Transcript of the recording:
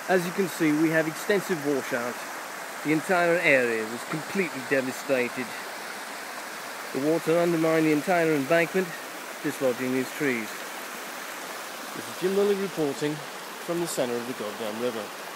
As you can see, we have extensive washout. The entire area was completely devastated. The water undermined the entire embankment, dislodging these trees. This is Jim Lilly reporting from the centre of the goddamn river.